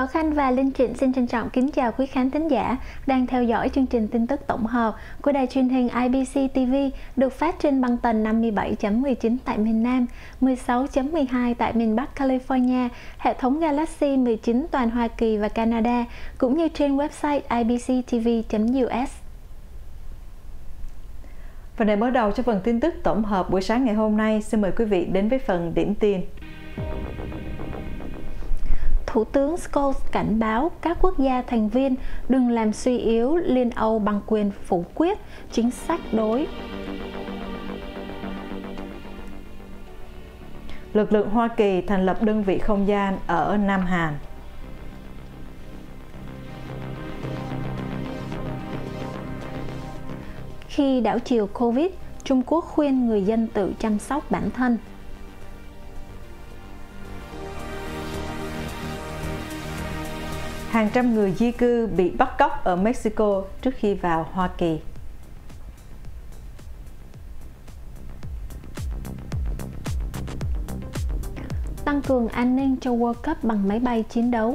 Bảo Khanh và Linh Trịnh xin trân trọng kính chào quý khán thính giả đang theo dõi chương trình tin tức tổng hợp của đài truyền hình IBC TV được phát trên băng tần 57.19 tại miền Nam, 16.12 tại miền Bắc California, hệ thống Galaxy 19 toàn Hoa Kỳ và Canada, cũng như trên website ibctv.us. Và để mở đầu cho phần tin tức tổng hợp buổi sáng ngày hôm nay, xin mời quý vị đến với phần điểm tin. Thủ tướng Scholz cảnh báo các quốc gia thành viên đừng làm suy yếu Liên Âu bằng quyền phủ quyết chính sách đối. Lực lượng Hoa Kỳ thành lập đơn vị không gian ở Nam Hàn. Khi đảo chiều Covid, Trung Quốc khuyên người dân tự chăm sóc bản thân. Hàng trăm người di cư bị bắt cóc ở Mexico trước khi vào Hoa Kỳ. Tăng cường an ninh cho World Cup bằng máy bay chiến đấu.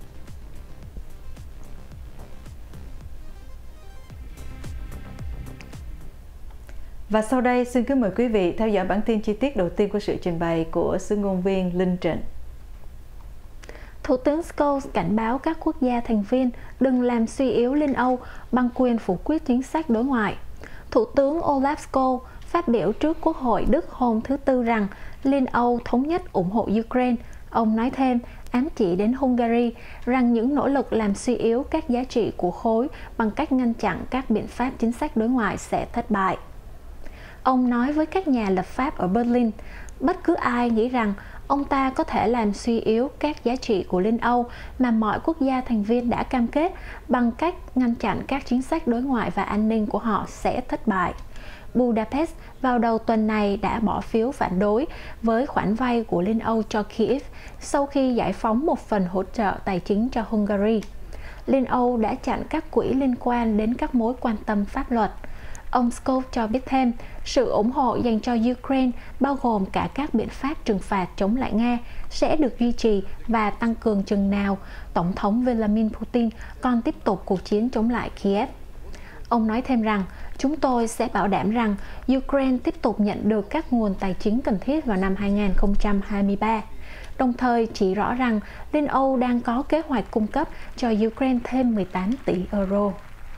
Và sau đây xin kính mời quý vị theo dõi bản tin chi tiết đầu tiên của sự trình bày của xứ ngôn viên Linh Trịnh. Thủ tướng Scholz cảnh báo các quốc gia thành viên đừng làm suy yếu Liên Âu bằng quyền phủ quyết chính sách đối ngoại. Thủ tướng Olaf Scholz phát biểu trước Quốc hội Đức hôm thứ Tư rằng Liên Âu thống nhất ủng hộ Ukraine. Ông nói thêm, ám chỉ đến Hungary rằng những nỗ lực làm suy yếu các giá trị của khối bằng cách ngăn chặn các biện pháp chính sách đối ngoại sẽ thất bại. Ông nói với các nhà lập pháp ở Berlin, bất cứ ai nghĩ rằng ông ta có thể làm suy yếu các giá trị của Liên Âu mà mọi quốc gia thành viên đã cam kết bằng cách ngăn chặn các chính sách đối ngoại và an ninh của họ sẽ thất bại. Budapest vào đầu tuần này đã bỏ phiếu phản đối với khoản vay của Liên Âu cho Kyiv sau khi giải phóng một phần hỗ trợ tài chính cho Hungary. Liên Âu đã chặn các quỹ liên quan đến các mối quan tâm pháp luật. Ông Scholz cho biết thêm, sự ủng hộ dành cho Ukraine bao gồm cả các biện pháp trừng phạt chống lại Nga sẽ được duy trì và tăng cường chừng nào Tổng thống Vladimir Putin còn tiếp tục cuộc chiến chống lại Kiev. Ông nói thêm rằng, chúng tôi sẽ bảo đảm rằng Ukraine tiếp tục nhận được các nguồn tài chính cần thiết vào năm 2023. Đồng thời chỉ rõ rằng Liên Âu đang có kế hoạch cung cấp cho Ukraine thêm 18 tỷ euro.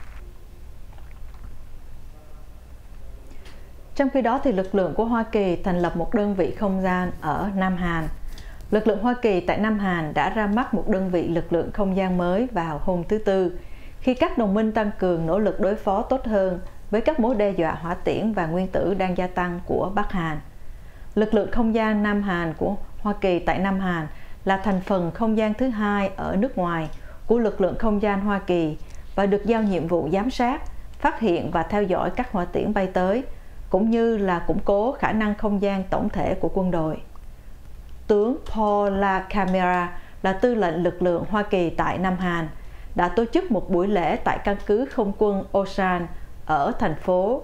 Trong khi đó, thì lực lượng của Hoa Kỳ thành lập một đơn vị không gian ở Nam Hàn. Lực lượng Hoa Kỳ tại Nam Hàn đã ra mắt một đơn vị lực lượng không gian mới vào hôm thứ Tư, khi các đồng minh tăng cường nỗ lực đối phó tốt hơn với các mối đe dọa hỏa tiễn và nguyên tử đang gia tăng của Bắc Hàn. Lực lượng không gian Nam Hàn của Hoa Kỳ tại Nam Hàn là thành phần không gian thứ hai ở nước ngoài của lực lượng không gian Hoa Kỳ và được giao nhiệm vụ giám sát, phát hiện và theo dõi các hỏa tiễn bay tới, cũng như là củng cố khả năng không gian tổng thể của quân đội. Tướng Paul LaCamera là tư lệnh lực lượng Hoa Kỳ tại Nam Hàn, đã tổ chức một buổi lễ tại căn cứ không quân Osan ở thành phố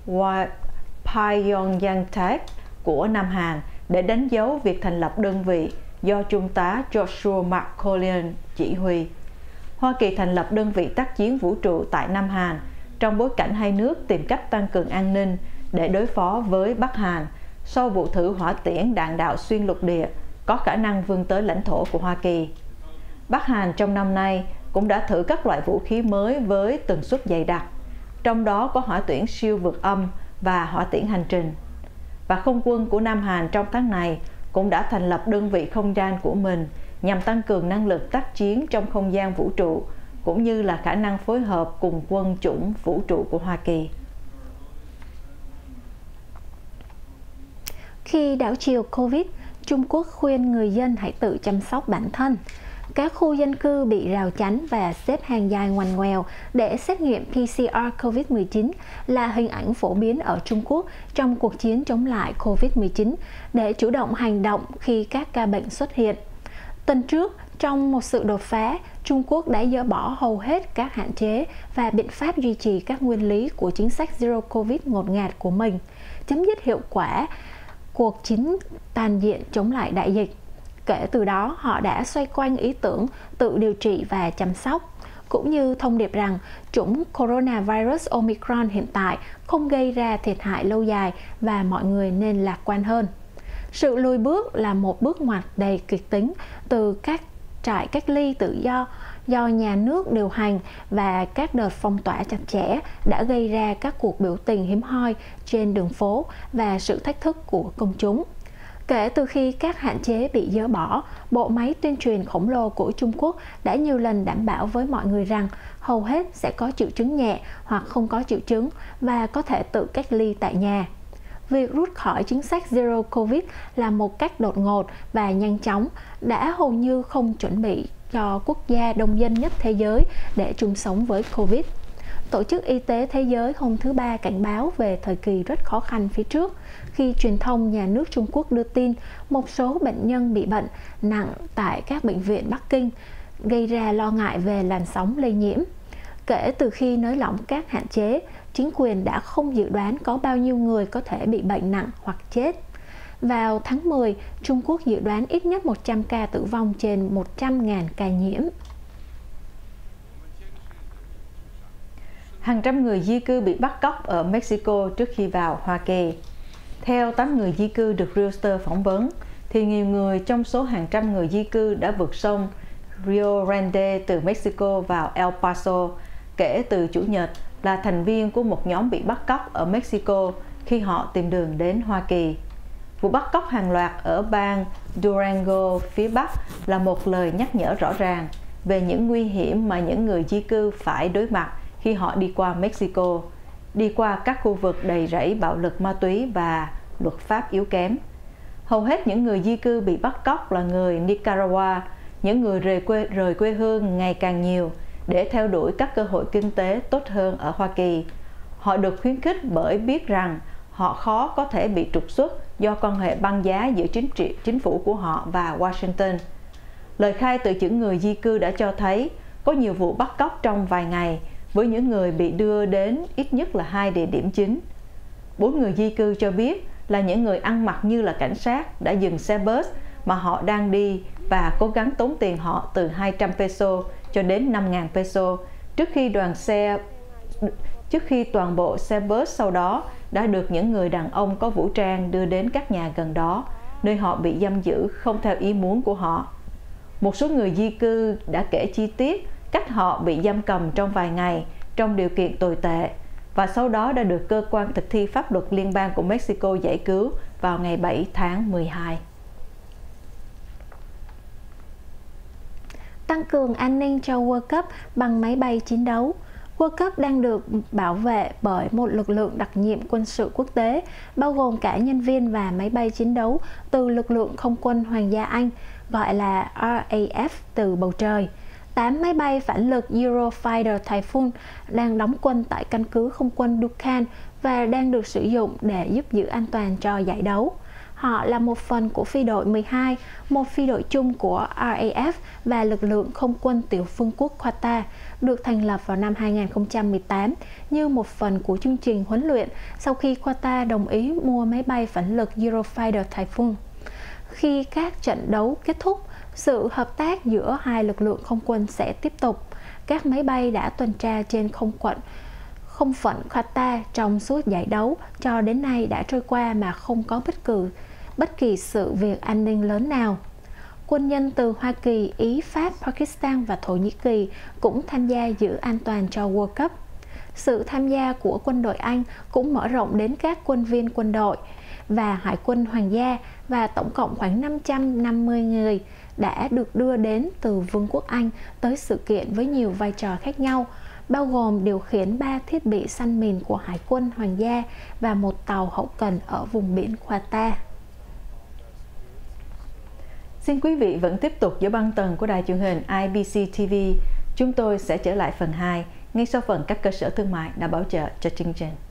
Pyongyang của Nam Hàn để đánh dấu việc thành lập đơn vị do Trung tá Joshua McCollion chỉ huy. Hoa Kỳ thành lập đơn vị tác chiến vũ trụ tại Nam Hàn trong bối cảnh hai nước tìm cách tăng cường an ninh để đối phó với Bắc Hàn sau vụ thử hỏa tiễn đạn đạo xuyên lục địa có khả năng vươn tới lãnh thổ của Hoa Kỳ. Bắc Hàn trong năm nay cũng đã thử các loại vũ khí mới với tần suất dày đặc, trong đó có hỏa tiễn siêu vượt âm và hỏa tiễn hành trình. Và không quân của Nam Hàn trong tháng này cũng đã thành lập đơn vị không gian của mình nhằm tăng cường năng lực tác chiến trong không gian vũ trụ, cũng như là khả năng phối hợp cùng quân chủng vũ trụ của Hoa Kỳ. Khi đảo chiều Covid, Trung Quốc khuyên người dân hãy tự chăm sóc bản thân. Các khu dân cư bị rào chắn và xếp hàng dài ngoằn ngoèo để xét nghiệm PCR COVID-19 là hình ảnh phổ biến ở Trung Quốc trong cuộc chiến chống lại COVID-19 để chủ động hành động khi các ca bệnh xuất hiện. Tuần trước, trong một sự đột phá, Trung Quốc đã dỡ bỏ hầu hết các hạn chế và biện pháp duy trì các nguyên lý của chính sách Zero Covid ngột ngạt của mình, chấm dứt hiệu quả cuộc chiến toàn diện chống lại đại dịch. Kể từ đó, họ đã xoay quanh ý tưởng tự điều trị và chăm sóc, cũng như thông điệp rằng chủng coronavirus Omicron hiện tại không gây ra thiệt hại lâu dài và mọi người nên lạc quan hơn. Sự lùi bước là một bước ngoặt đầy kịch tính từ các trại cách ly tự do nhà nước điều hành và các đợt phong tỏa chặt chẽ đã gây ra các cuộc biểu tình hiếm hoi trên đường phố và sự thách thức của công chúng. Kể từ khi các hạn chế bị dỡ bỏ, bộ máy tuyên truyền khổng lồ của Trung Quốc đã nhiều lần đảm bảo với mọi người rằng hầu hết sẽ có triệu chứng nhẹ hoặc không có triệu chứng và có thể tự cách ly tại nhà. Việc rút khỏi chính sách Zero Covid là một cách đột ngột và nhanh chóng đã hầu như không chuẩn bị cho quốc gia đông dân nhất thế giới để chung sống với Covid. Tổ chức Y tế Thế giới hôm thứ Ba cảnh báo về thời kỳ rất khó khăn phía trước khi truyền thông nhà nước Trung Quốc đưa tin một số bệnh nhân bị bệnh nặng tại các bệnh viện Bắc Kinh, gây ra lo ngại về làn sóng lây nhiễm. Kể từ khi nới lỏng các hạn chế, chính quyền đã không dự đoán có bao nhiêu người có thể bị bệnh nặng hoặc chết. Vào tháng 10, Trung Quốc dự đoán ít nhất 100 ca tử vong trên 100.000 ca nhiễm. Hàng trăm người di cư bị bắt cóc ở Mexico trước khi vào Hoa Kỳ. Theo 8 người di cư được Reuters phỏng vấn, thì nhiều người trong số hàng trăm người di cư đã vượt sông Rio Grande từ Mexico vào El Paso kể từ Chủ nhật, là thành viên của một nhóm bị bắt cóc ở Mexico khi họ tìm đường đến Hoa Kỳ. Vụ bắt cóc hàng loạt ở bang Durango phía Bắc là một lời nhắc nhở rõ ràng về những nguy hiểm mà những người di cư phải đối mặt khi họ đi qua Mexico, đi qua các khu vực đầy rẫy bạo lực ma túy và luật pháp yếu kém. Hầu hết những người di cư bị bắt cóc là người Nicaragua, những người rời quê hương ngày càng nhiều để theo đuổi các cơ hội kinh tế tốt hơn ở Hoa Kỳ. Họ được khuyến khích bởi biết rằng họ khó có thể bị trục xuất do quan hệ băng giá giữa chính phủ của họ và Washington. Lời khai từ những người di cư đã cho thấy có nhiều vụ bắt cóc trong vài ngày, với những người bị đưa đến ít nhất là 2 địa điểm chính. 4 người di cư cho biết là những người ăn mặc như là cảnh sát đã dừng xe bus mà họ đang đi và cố gắng tống tiền họ từ 200 peso cho đến 5.000 peso trước khi toàn bộ xe bus sau đó đã được những người đàn ông có vũ trang đưa đến các nhà gần đó, nơi họ bị giam giữ không theo ý muốn của họ. Một số người di cư đã kể chi tiết cách họ bị giam cầm trong vài ngày trong điều kiện tồi tệ và sau đó đã được cơ quan thực thi pháp luật liên bang của Mexico giải cứu vào ngày 7 tháng 12. Tăng cường an ninh cho World Cup bằng máy bay chiến đấu. World Cup đang được bảo vệ bởi một lực lượng đặc nhiệm quân sự quốc tế, bao gồm cả nhân viên và máy bay chiến đấu từ lực lượng không quân Hoàng gia Anh, gọi là RAF từ bầu trời. 8 máy bay phản lực Eurofighter Typhoon đang đóng quân tại căn cứ không quân Dukhan và đang được sử dụng để giúp giữ an toàn cho giải đấu. Họ là một phần của phi đội 12, một phi đội chung của RAF và lực lượng không quân tiểu vương quốc Qatar, được thành lập vào năm 2018 như một phần của chương trình huấn luyện sau khi Qatar đồng ý mua máy bay phản lực Eurofighter Typhoon. Khi các trận đấu kết thúc, sự hợp tác giữa hai lực lượng không quân sẽ tiếp tục. Các máy bay đã tuần tra trên không phận Qatar trong suốt giải đấu cho đến nay đã trôi qua mà không có bất kỳ sự việc an ninh lớn nào. Quân nhân từ Hoa Kỳ, Ý, Pháp, Pakistan và Thổ Nhĩ Kỳ cũng tham gia giữ an toàn cho World Cup. Sự tham gia của quân đội Anh cũng mở rộng đến các quân viên quân đội và Hải quân Hoàng gia, và tổng cộng khoảng 550 người đã được đưa đến từ Vương quốc Anh tới sự kiện với nhiều vai trò khác nhau, bao gồm điều khiển 3 thiết bị săn mìn của Hải quân Hoàng gia và một tàu hậu cần ở vùng biển Qatar. Xin quý vị vẫn tiếp tục giữa băng tần của đài truyền hình IBC TV. Chúng tôi sẽ trở lại phần 2 ngay sau phần các cơ sở thương mại đã bảo trợ cho chương trình.